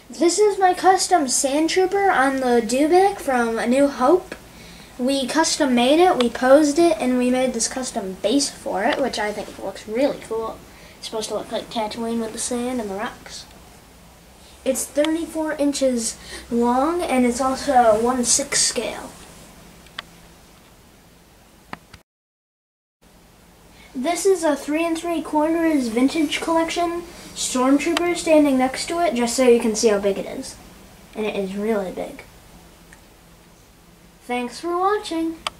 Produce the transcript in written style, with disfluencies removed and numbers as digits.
This is my custom Sandtrooper on the Dewback from A New Hope. We custom made it, we posed it, and we made this custom base for it, which I think looks really cool. It's supposed to look like Tatooine with the sand and the rocks. It's 34 inches long, and it's also 1/6 scale. This is a 3 3/4 vintage collection. Stormtrooper standing next to it, just so you can see how big it is. And it is really big. Thanks for watching.